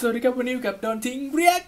วัสดีครับวันนี้กับโดนทิ้งเรียก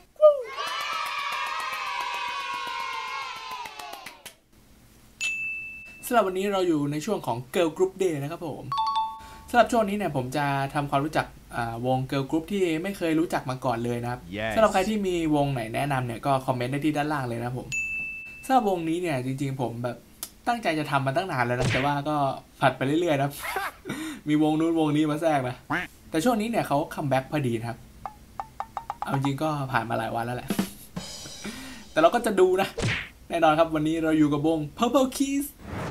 สำหรับวันนี้เราอยู่ในช่วงของ Girl Group Day นะครับผมสำหรับช่วงนี้เนี่ยผมจะทำความรู้จักวง Girl Group ที่ไม่เคยรู้จักมาก่อนเลยนะครับ สำหรับใครที่มีวงไหนแนะนำเนี่ยก็คอมเมนต์ได้ที่ด้านล่างเลยนะผมสำหรับวงนี้เนี่ยจริงๆผมแบบตั้งใจจะทำมาตั้งนานแล้วนะแต่ว่าก็ผัดไปเรื่อยๆนะ มีวงนู้นวงนี้มาแทรกนะแต่ช่วงนี้เนี่ยเขาคัมแบ็กพอดีนะครับเอาจริงก็ผ่านมาหลายวันแล้วแหละแต่เราก็จะดูนะแน่นอนครับวันนี้เราอยู่กับวง Purple Kiss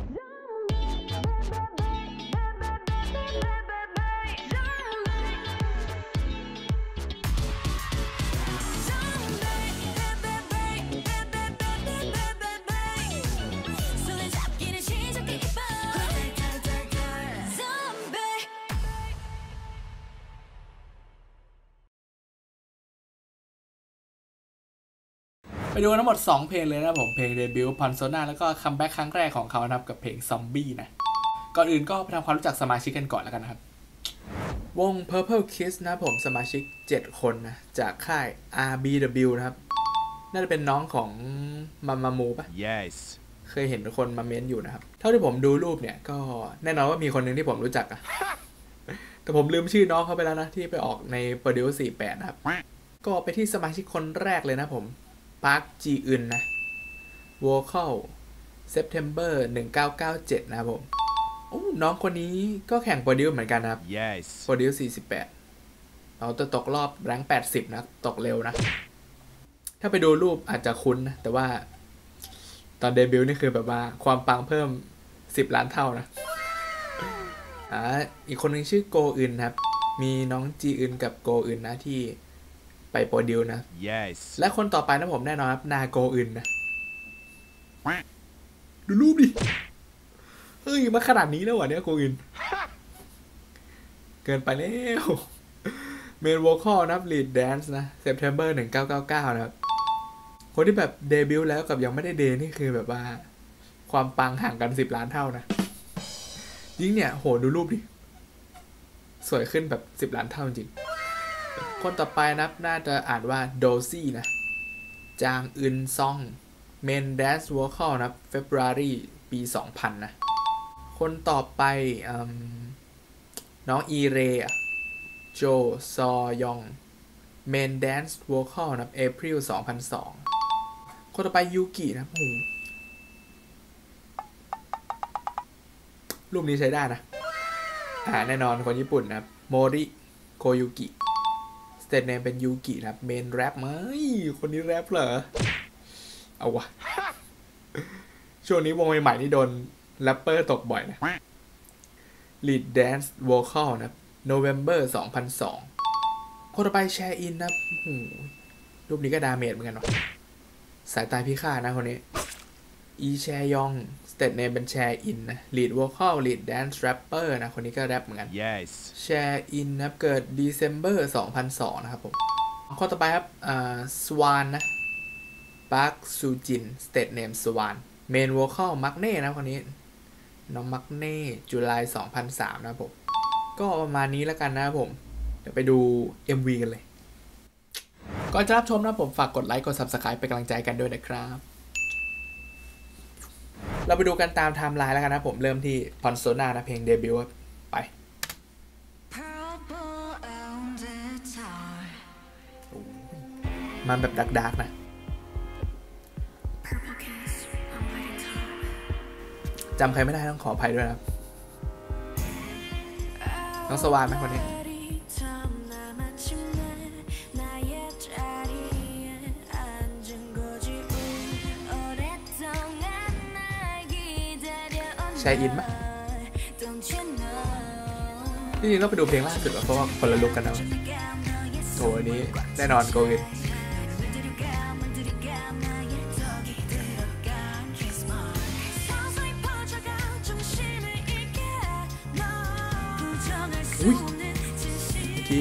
ไปดูทั้งหมด2เพลงเลยนะผมเพลงเดบิวต์ Persona แล้วก็คัมแบ็กครั้งแรกของเขานะครับกับเพลง Zombie นะก่อนอื่นก็ไปทำความรู้จักสมาชิกกันก่อนแล้วกันนะครับวง Purple Kiss นะผมสมาชิก7คนนะจากค่าย RBW นะครับน่าจะเป็นน้องของมามูป่ะ Yes เคยเห็นคนมาเม้นอยู่นะครับเท่าที่ผมดูรูปเนี่ยก็แน่นอนว่ามีคนหนึ่งที่ผมรู้จักอะแต่ผมลืมชื่อน้องเขาไปแล้วนะที่ไปออกใน Produce 48นะครับก็ไปที่สมาชิกคนแรกเลยนะผมปาร์คจีอึนนะ Vocal September 1997นะครับผมน้องคนนี้ก็แข่งโปรดิวเหมือนกันนะครับ Yes โปรดิว48เราจะตกรอบแรงค์80นะตกเร็วนะถ้าไปดูรูปอาจจะคุ้นนะแต่ว่าตอนเดบิวต์นี่คือแบบว่าความปังเพิ่ม10 ล้านเท่านะอีกคนนึงชื่อโกอึนครับมีน้องจีอึนกับโกอึนนะที่ไปโปรดิวนะ Yes และคนต่อไปนะผมแน่นอนครับนาโกอึนนะดูรูปดิเฮ้ยมาขนาดนี้แล้ววะเนี่ยโกอึนเกินไปแล้วเมนโวคอลนะลีดแดนซ์นะ September 1999นะครับคนที่แบบเดบิวต์แล้วกับยังไม่ได้เดย์นี่คือแบบว่าความปังห่างกัน10 ล้านเท่านะยิ่งเนี่ยโหดูรูปดิสวยขึ้นแบบ10 ล้านเท่าจริงคนต่อไปนะน่าจะอ่านว่าโดซี่นะจางอึนซองเมนแดนซ์วอลคอลนะ February ปี 2000นะคนต่อไปน้องอีเรโจซอยองเมนแดนซ์วอลคอลนะ April 2002คนต่อไปยูกินะโอ้รูปนี้ใช้ได้นะแน่นอนคนญี่ปุ่นนะโมริโคยุกิสเตทเนมเป็นยูกินะครับเมนแรปไหมคนนี้แรปเหรอเอาวะช่วงนี้วงใหม่ๆนี่โดนแรปเปอร์ตกบ่อยนะ Lead Dance Vocal นะ November 2002คนต่อไปแชร์อินนะรูปนี้ก็ดาเมจเหมือนกันวะสายตาพิฆาตนะคนนี้อีแชยองสเตทเนมเป็นแชร์อินนะ Lead Vocal Lead Dance Rapper นะคนนี้ก็แรปเหมือนกัน Yes แชร์อินนะเกิด December 2002นะครับผมข้อต่อไปครับสวานนะปาร์คซูจินสเตทเนมสวานเมนโวคอลมักเน่นะคนนี้น้องมักเน่จุลาย2003นะครับผมก็ประมาณนี้แล้วกันนะครับผมเดี๋ยวไปดู MV กันเลยก่อนจะรับชมนะผมฝากกดไลค์กด Subscribe เป็นกำลังใจกันด้วยนะครับเราไปดูกันตามไทม์ไลน์แล้วกันนะผมเริ่มที่ Persona นะเพลงเดบิวต์ไปมันแบบดักๆนะจำใครไม่ได้ต้องขออภัยด้วยนะน้องสวานไหมคนนี้แชร์อินไหมจริงๆต้องไปดูเพลงล่าสุดเพราะว่าคนละลุกกันนะโถอันนี้แน่นอนโกวิดอุ้ยเมื่อกี้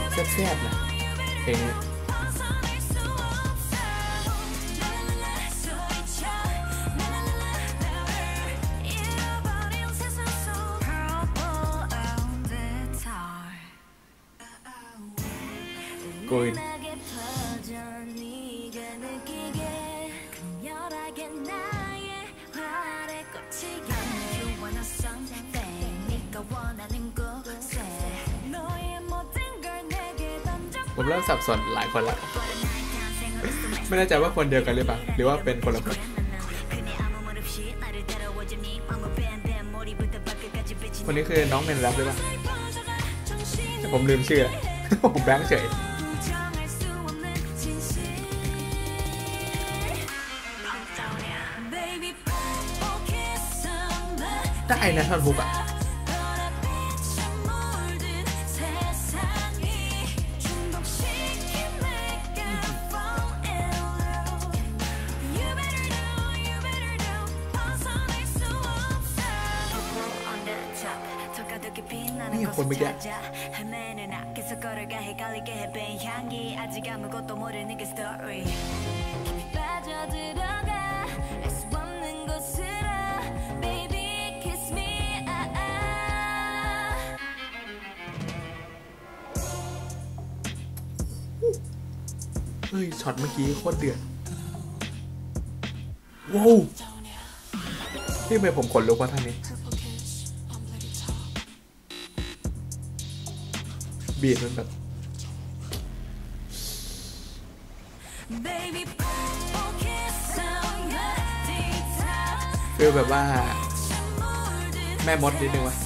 แซ่บๆนะเพลงนี้กูนผมเริ่มสับสนหลายคนละไม่แน่ใจว่าคนเดียวกันหรือเปล่าหรือว่าเป็นคนละคนคนนี้คือน้องเมนแรปหรือเปล่าแต่ผมลืมชื่อผมแบงค์เฉยได้นะท่อนฮุกอะนี่คนเมื่อกี้เฮ้ยช็อตเมื่อกี้โคตรเดือดว้าวที่ทำไมผมขนลุกว่าท่านนี้บีดมันแบบคือแบบว่าแม่มดนิดนึงวะ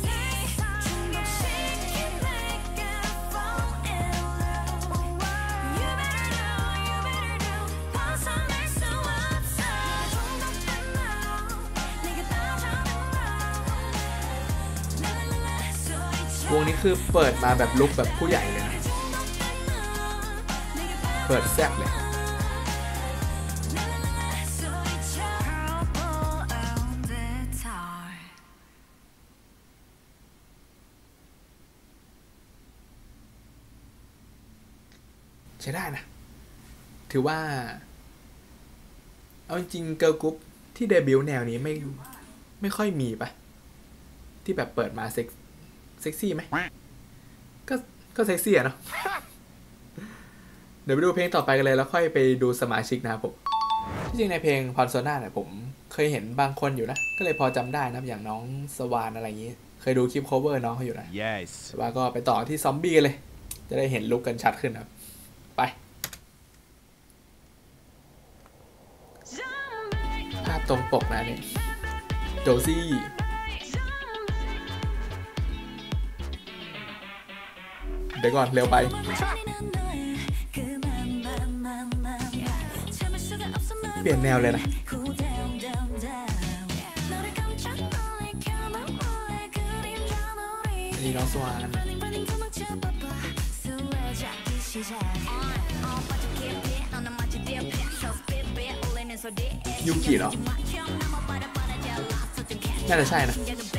วงนี้คือเปิดมาแบบลุคแบบผู้ใหญ่เลยนะเปิดแซ่บเลยใช้ได้นะถือว่าเอาจริงเกิร์ลกรุ๊ปที่เดบิวต์แนวนี้ไม่ค่อยมีปะที่แบบเปิดมาเซ็กซี่ไหมก็เซ็กซี่อะเนาะเดี๋ยวไปดูเพลงต่อไปกันเลยแล้วค่อยไปดูสมาชิกนะครับผมที่จริงในเพลงพรโซน่าเนี่ยผมเคยเห็นบางคนอยู่นะก็เลยพอจำได้นะอย่างน้องสวานอะไรอย่างนี้เคยดูคลิป cover น้องเขาอยู่นะ yes. แต่ว่าก็ไปต่อที่ซอมบี้เลยจะได้เห็นลุคกันชัดขึ้นครับไปภาพตรงปกนะเนี่ยโจซี่เดี๋ยวก่อนเร็วไปเปลี่ยนแนวเลยนะอันนี้น้องสวานยูกิเหรอน่าจะใช่นะ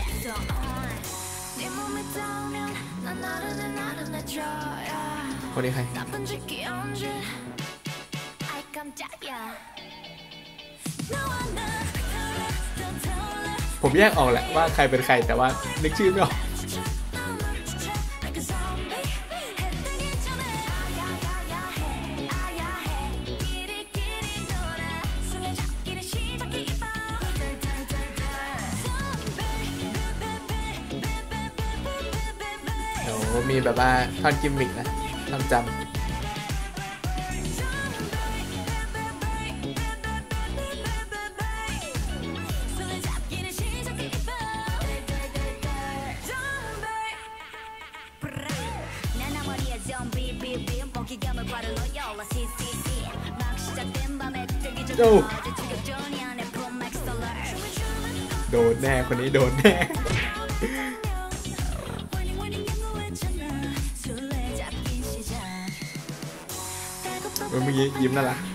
คนนี้ใครผมแยกออกแหละว่าใครเป็นใครแต่ว่านึกชื่อไม่ออกมีแบบว่าท่อนกิมมิกนะต้องจำโดนแน่คนนี้โดนแน่เมื่อกี้ยิ้มน่ารัก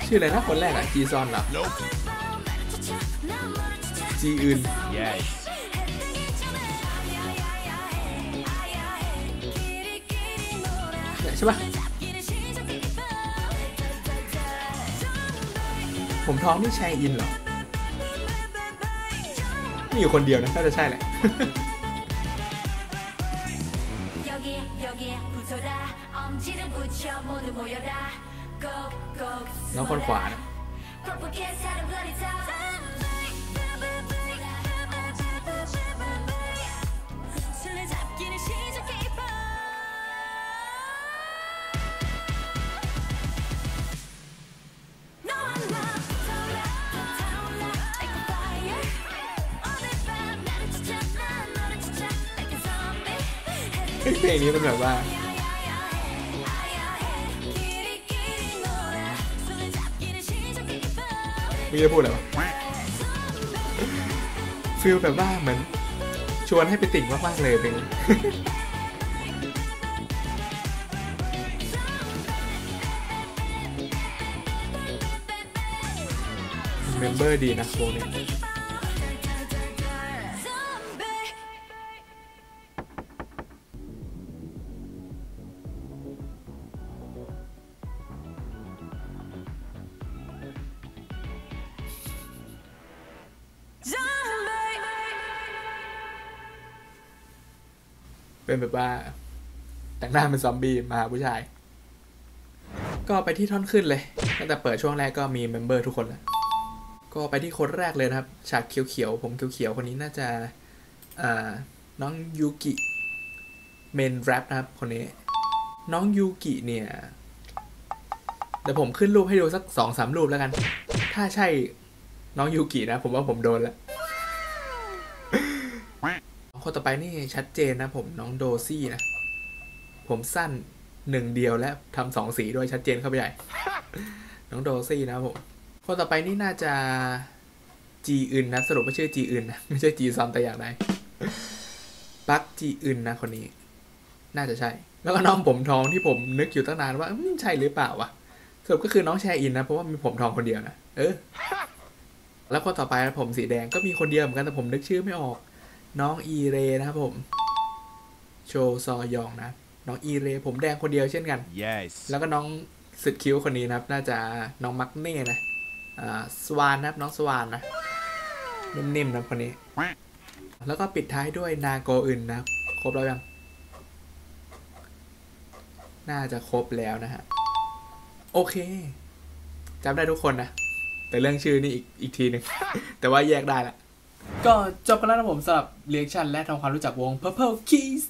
ชื่ออะไรนะคนแรกอะจีซอนเหรอจีอื่นใช่ปะผมท้องนี่แชร์อินเหรอมีอยู่คนเดียวนะน่าจะใช่แหละน้องคนขวานะเพลงนี้มันแบบว่าไม่ได้พูดอะไรวะฟีลแบบว่าเหมือนชวนให้ไปติ่งมากๆเลยเพลงนี้เมมเบอร์ดีนะโวงนี้เป็นแบบว่าแต่งหน้าเป็นซอมบี้มาผู้ชายก็ไปที่ท่อนขึ้นเลยตั้งแต่เปิดช่วงแรกก็มีเมมเบอร์ทุกคนแล้วก็ไปที่คนแรกเลยนะครับฉากเขียวๆผมเขียวๆคนนี้น่าจะน้องยูกิเมนแรปนะครับคนนี้น้องยูกิเนี่ยเดี๋ยวผมขึ้นรูปให้ดูสัก 2-3 รูปแล้วกันถ้าใช่น้องยูกินะผมว่าผมโดนแล้วคนต่อไปนี่ชัดเจนนะผมน้องโดซี่นะผมสั้น1เดียวและทำ2สีด้วยชัดเจนเข้าไปใหญ่น้องโดซี่นะผมคนต่อไปนี่น่าจะจีอึนนะสรุปว่าชื่อจีอึนนะไม่ใช่จีซอนแต่อย่างใดปักจีอึนนะคนนี้น่าจะใช่แล้วก็น้องผมทองที่ผมนึกอยู่ตั้งนานว่าใช่หรือเปล่าวะสรุปก็คือน้องแชร์อินนะเพราะว่ามีผมทองคนเดียวนะแล้วคนต่อไปผมสีแดงก็มีคนเดียวเหมือนกันแต่ผมนึกชื่อไม่ออกน้องอีเรนะครับผมโชซอยองนะน้องอีเรผมแดงคนเดียวเช่นกัน yes. แล้วก็น้องสุดคิ้วคนนี้นะครับน่าจะน้องมักเน่นะสวานนะครับน้องสวานนะนิ่มๆนะคนนี้แล้วก็ปิดท้ายด้วยนาโกอึนนะครบแล้วยังน่าจะครบแล้วนะฮะโอเคจำได้ทุกคนนะแต่เรื่องชื่อนี่อีกทีหนึ่ง แต่ว่าแยกได้ละก็จบกันแล้วนะผมสำหรับเรีแอคชั่นและทำความรู้จักวง Purple Keys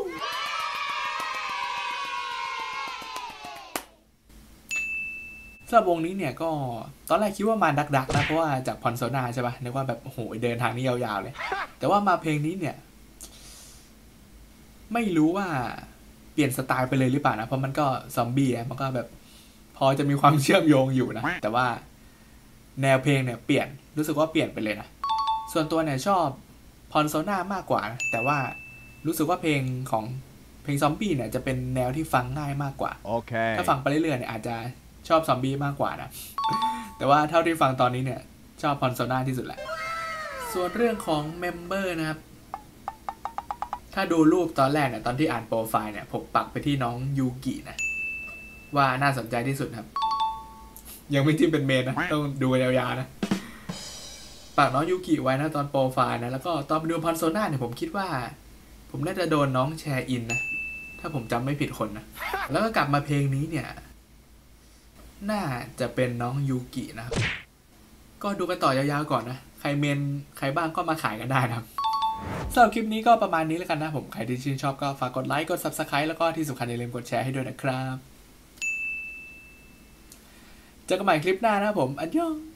สำหรับวงนี้เนี่ยก็ตอนแรกคิดว่ามาดักนะเพราะว่าจากพอนโซนาใช่ปะนึกว่าแบบโอ้โหเดินทางนี้ยาวๆเลยแต่ว่ามาเพลงนี้เนี่ยไม่รู้ว่าเปลี่ยนสไตล์ไปเลยหรือเปล่านะเพราะมันก็ซอมบี้มันก็แบบพอจะมีความเชื่อมโยงอยู่นะแต่ว่าแนวเพลงเนี่ยเปลี่ยนรู้สึกว่าเปลี่ยนไปเลยนะส่วนตัวเนี่ยชอบพอนโซนามากกว่านะแต่ว่ารู้สึกว่าเพลงซอมบี้เนี่ยจะเป็นแนวที่ฟังง่ายมากกว่า okay. ถ้าฟังไปเรื่อยๆเนี่ยอาจจะชอบซอมบี้มากกว่านะ แต่ว่าเท่าที่ฟังตอนนี้เนี่ยชอบพอนโซนาที่สุดแหละส่วนเรื่องของเมมเบอร์นะครับถ้าดูรูปตอนแรกเนี่ยตอนที่อ่านโปรไฟล์เนี่ยผมปักไปที่น้องยูกินะว่าน่าสนใจที่สุดครับยังไม่จิ้มเป็นเมนนะต้องดูยาวๆนะปักน้องยูกิไว้นะตอนโปรไฟล์นะแล้วก็ตอนดูพอนโซนาเนี่ยผมคิดว่าผมน่าจะโดนน้องแชร์อินนะถ้าผมจำไม่ผิดคนนะแล้วก็กลับมาเพลงนี้เนี่ยน่าจะเป็นน้องยูกินะครับก็ดูกันต่อยาวๆก่อนนะใครเมนใครบ้างก็มาขายกันได้นะครับสำหรับคลิปนี้ก็ประมาณนี้แล้วกันนะผมใครที่ชื่นชอบก็ฝากกดไลค์กด Subscribe แล้วก็ที่สำคัญอย่าลืมกดแชร์ให้ด้วยนะครับเจอกันใหม่คลิปหน้านะผมอันยอง